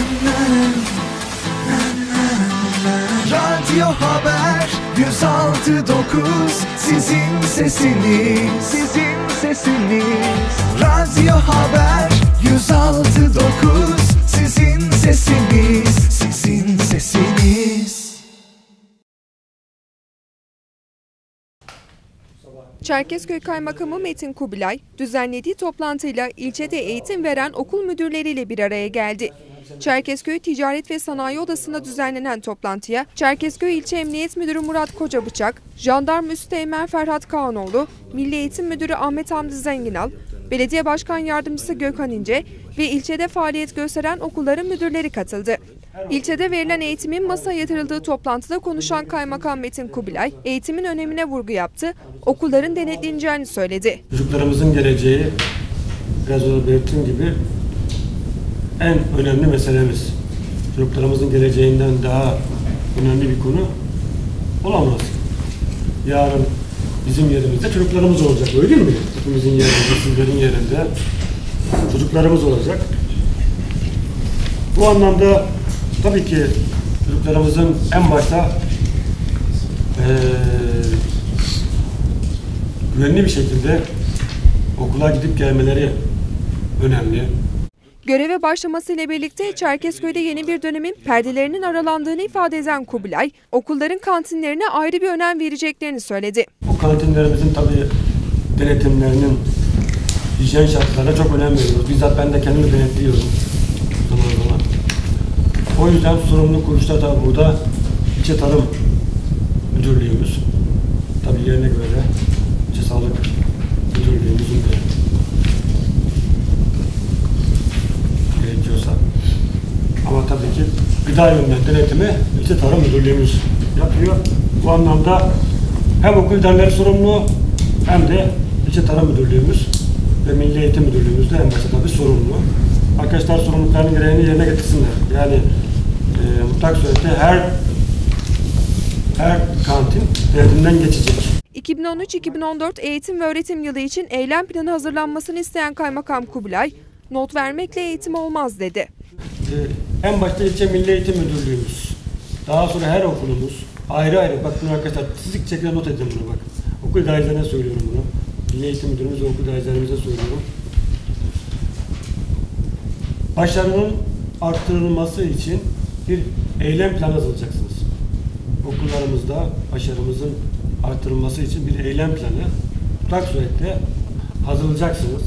Radyo Haber 106.9 sizin sesiniz, sizin sesiniz. Radyo Haber 106.9 sizin sesiniz, sizin sesiniz. Çerkezköy Kaymakamı Metin Kubilay, düzenlediği toplantıyla ilçede eğitim veren okul müdürleriyle bir araya geldi. Çerkezköy Ticaret ve Sanayi Odası'nda düzenlenen toplantıya Çerkezköy İlçe Emniyet Müdürü Murat Kocabıçak, Jandarma Üsteğmen Ferhat Kağanoğlu, Milli Eğitim Müdürü Ahmet Hamdi Zenginal, Belediye Başkan Yardımcısı Gökhan İnce ve ilçede faaliyet gösteren okulların müdürleri katıldı. İlçede verilen eğitimin masaya yatırıldığı toplantıda konuşan Kaymakam Metin Kubilay, eğitimin önemine vurgu yaptı, okulların denetleneceğini söyledi. Çocuklarımızın geleceği, biraz önce belirttiğim gibi en önemli meselemiz. Çocuklarımızın geleceğinden daha önemli bir konu olamaz. Yarın bizim yerimizde çocuklarımız olacak, öyle değil mi? Hepimizin yerinde, sizlerin yerinde çocuklarımız olacak. Bu anlamda tabii ki çocuklarımızın en başta güvenli bir şekilde okula gidip gelmeleri önemli. Göreve başlamasıyla birlikte Çerkezköy'de yeni bir dönemin perdelerinin aralandığını ifade eden Kubilay, okulların kantinlerine ayrı bir önem vereceklerini söyledi. Bu kantinlerimizin tabii denetimlerinin hijyen şartlarına çok önem veriyoruz. Bizzat ben de kendimi denetliyorum zaman zaman. O yüzden sorumlu kuruluşta tabii burada İlçe Tarım Müdürlüğümüz, tabii yerine göre de İlçe Sağlık Müdürlüğümüzün de gerekiyorsa. Ama tabii ki gıda yönünden denetimi İlçe Tarım Müdürlüğümüz yapıyor. Bu anlamda hem okul idareleri sorumlu hem de İlçe Tarım Müdürlüğümüz ve Milli Eğitim Müdürlüğümüz de en başta tabii sorumlu. Arkadaşlar sorumluluklarının gereğini yerine getirsinler. Yani mutlak surette her kantin devletinden geçecek. 2013-2014 eğitim ve öğretim yılı için eylem planı hazırlanmasını isteyen Kaymakam Kubilay, not vermekle eğitim olmaz dedi. En başta ilçe Milli Eğitim Müdürlüğümüz, daha sonra her okulumuz ayrı ayrı, bakın arkadaşlar çizik şekilde not edin bunu bak. Okul idarelerine söylüyorum bunu. Milli Eğitim Müdürümüz ve okul idarelerimize söylüyorum. Başarının arttırılması için bir eylem planı hazırlayacaksınız. Okullarımızda başarımızın arttırılması için bir eylem planı mutlak surette hazırlayacaksınız.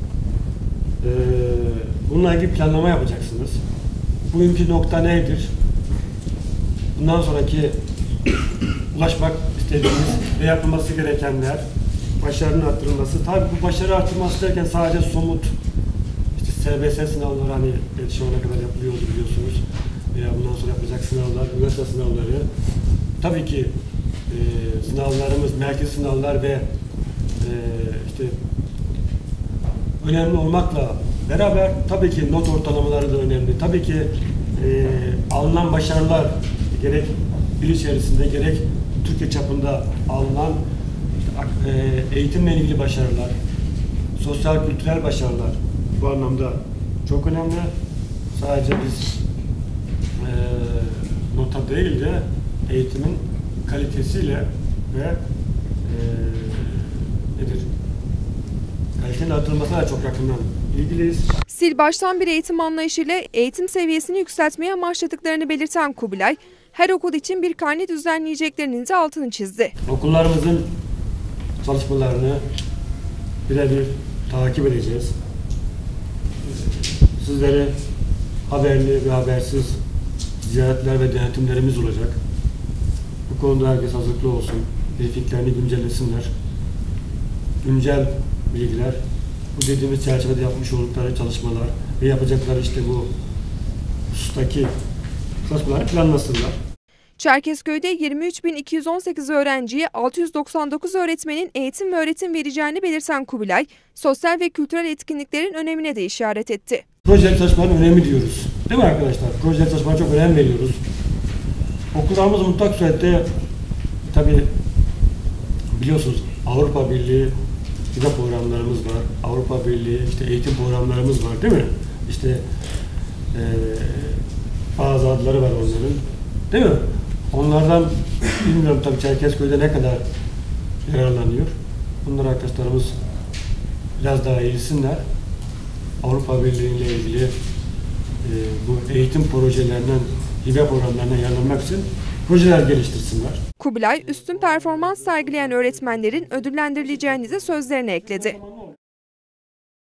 Bununla ilgili planlama yapacaksınız. Bugünkü nokta nedir? Bundan sonraki ulaşmak istediğimiz ve yapılması gerekenler, başarının arttırılması. Tabii bu başarı arttırılması derken sadece somut, işte SBS sınavları hani şu ana kadar yapılıyordu biliyorsunuz. Veya bundan sonra yapacak sınavlar, üniversite sınavları. Tabii ki sınavlarımız, merkezi sınavlar ve işte önemli olmakla beraber tabii ki not ortalamaları da önemli. Tabii ki alınan başarılar gerek il içerisinde gerek Türkiye çapında alınan eğitimle ilgili başarılar, sosyal kültürel başarılar bu anlamda çok önemli. Sadece biz nota değil de eğitimin kalitesiyle ve kalitenin artırılmasına da çok yakından ilgiliyiz. Sil baştan bir eğitim anlayışıyla eğitim seviyesini yükseltmeye amaçladıklarını belirten Kubilay, her okul için bir karne düzenleyeceklerinin de altını çizdi. Okullarımızın çalışmalarını birebir takip edeceğiz. Sizlere haberli ve habersiz ziyaretler ve denetimlerimiz olacak. Bu konuda herkes hazırlıklı olsun. Briefinglerini güncellesinler. Güncel bilgiler, bu dediğimiz çerçevede yapmış oldukları çalışmalar ve yapacakları işte bu husustaki çalışmaları planlasınlar. Çerkezköy'de 23.218 öğrenciye 699 öğretmenin eğitim ve öğretim vereceğini belirten Kubilay, sosyal ve kültürel etkinliklerin önemine de işaret etti. Projeli çalışmanın önemi diyoruz. Değil mi arkadaşlar? Projeli çalışmaya çok önem veriyoruz. Okullarımız mutlak surette tabii biliyorsunuz Avrupa Birliği gıda programlarımız var. Avrupa Birliği işte eğitim programlarımız var değil mi? İşte bazı adları var onların. Değil mi? Onlardan bilmiyorum tabii Çerkezköy'de ne kadar yararlanıyor. Bunlar arkadaşlarımız biraz daha eğilsinler. Avrupa Birliği ile ilgili bu eğitim projelerinden, hibe programlarına yararlanmak için projeler geliştirsinler. Kubilay, üstün performans sergileyen öğretmenlerin ödüllendirileceğini de sözlerine ekledi.